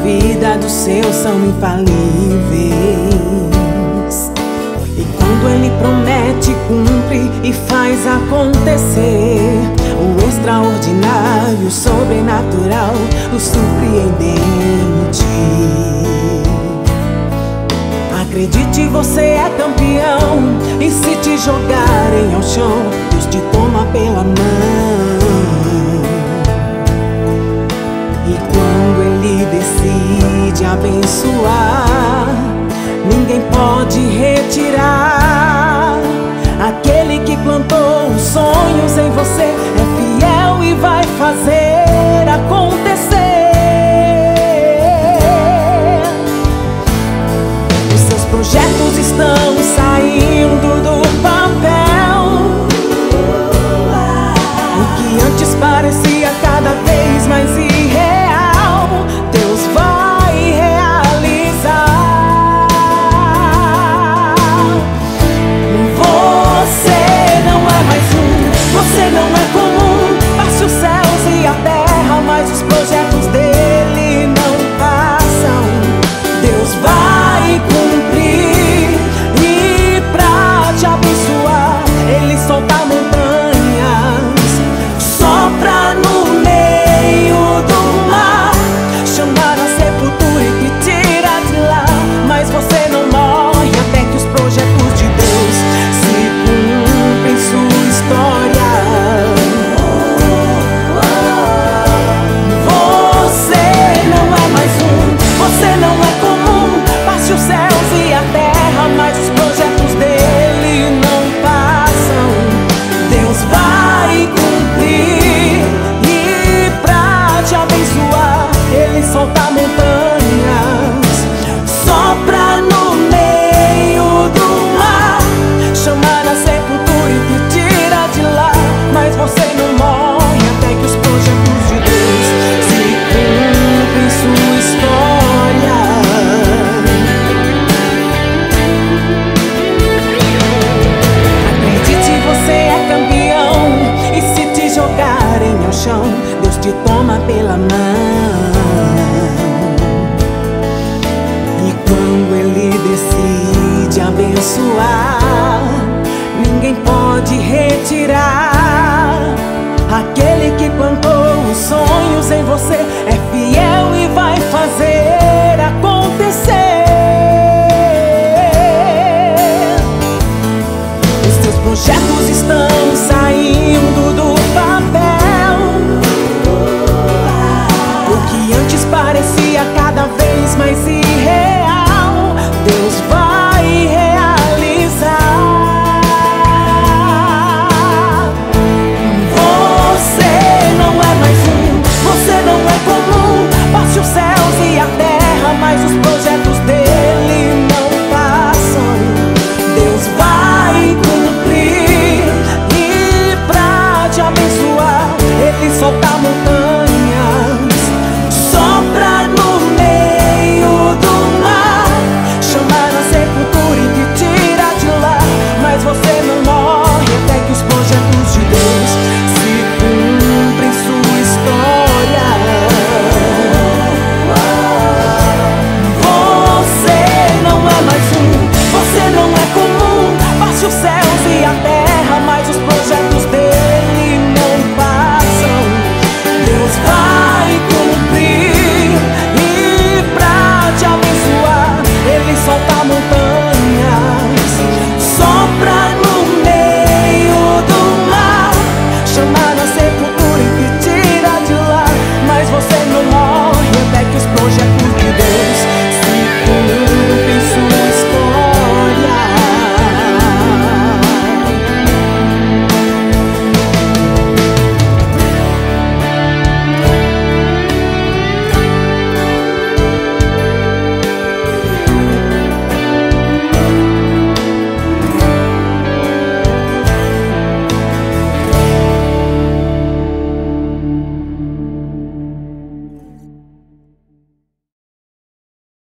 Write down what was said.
vida dos seus são infalíveis. E quando Ele promete, cumpre e faz acontecer o extraordinário, o sobrenatural, o surpreendente. Acredite, você é campeão. E se te jogarem ao chão, Deus te toma pela mão. E quando Ele decide abençoar, ninguém pode retirar. Aquele que plantou os sonhos em você é fiel e vai fazer acontecer. Os seus projetos estão saindo do papel. O que antes parecia cada vez mais irreal, Deus vai realizar. Você não é mais você não é comum. Passe os céus e a terra, mas os projetos dele não passam. Deus vai cumprir, e pra te abençoar, Ele solta montanhas, sopra no meio do mar, chama na sepultura e te tira de lá. Mas você não morre até que os projetos de Deus se cumprem em sua história. Você não é mais você não é comum. Passe os céus e a terra, mas os projetos dele não passam. Deus vai cumprir, e pra te abençoar, Ele solta montanhas, sopra no meio do mar, chama na sepultura e te tira de lá. Mas você não morre até que os projetos de Deus se cumprem em sua história. Acredite, você é campeão. E se te jogarem ao chão, Deus te toma pela mão. E quando Ele decide abençoar, ninguém pode retirar. Aquele que plantou os sonhos em você é fiel e vai fazer acontecer. Os teus projetos